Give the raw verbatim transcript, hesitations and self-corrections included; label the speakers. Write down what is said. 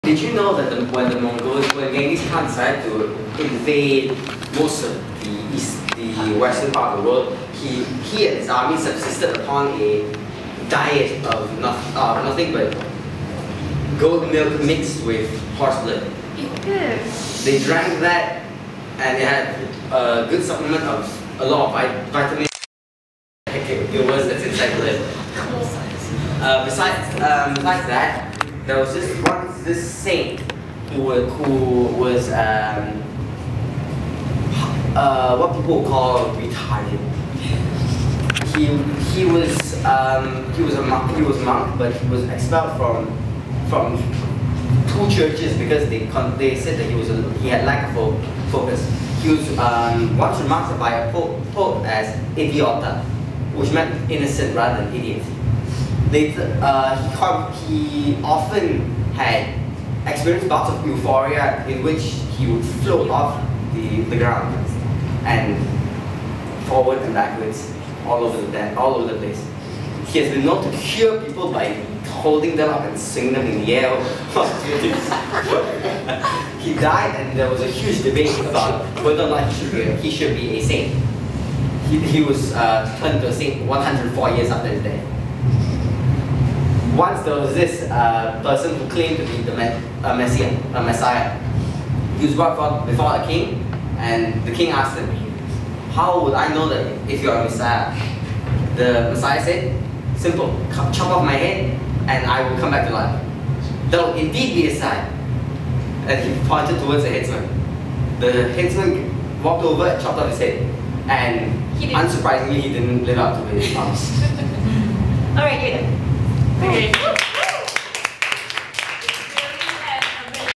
Speaker 1: Did you know that the, when the Mongols, when Genghis Khan decided to invade most of the east, the western part of the world, he, he and his army subsisted upon a diet of not, uh, nothing but goat milk mixed with horse blood.
Speaker 2: Yes.
Speaker 1: They drank that, and they had a good supplement of a lot of vit vitamins. It was that's inside the list. Uh, besides, um, besides that, there was this one this saint who was, who was um, uh, what people call retarded. He he was um, he was a monk, he was a monk, but he was expelled from from two churches because they con they said that he was a, he had lack of fo focus. He was um, once remarked by a pope, pope as idiota, which meant innocent rather than idiot. They, uh, he, com he often had experienced bouts of euphoria in which he would float off the, the ground and forward and backwards all over the all over the place. He has been known to cure people by holding them up and swinging them in the air. He died, and there was a huge debate about whether or not he should be a, he should be a saint. He, he was uh, turned to a saint one hundred four years after his death. Once there was this uh, person who claimed to be the me a messiah, a messiah. He was brought forth before a king, and the king asked him, "How would I know that if you are a messiah?" The messiah said, "Simple, chop off my head, and I will come back to life." There will indeed be a sign. And he pointed towards the headsman. The headsman walked over and chopped off his head, and
Speaker 2: he
Speaker 1: unsurprisingly, he didn't live up to his promise.
Speaker 2: All right, you're done. Okay.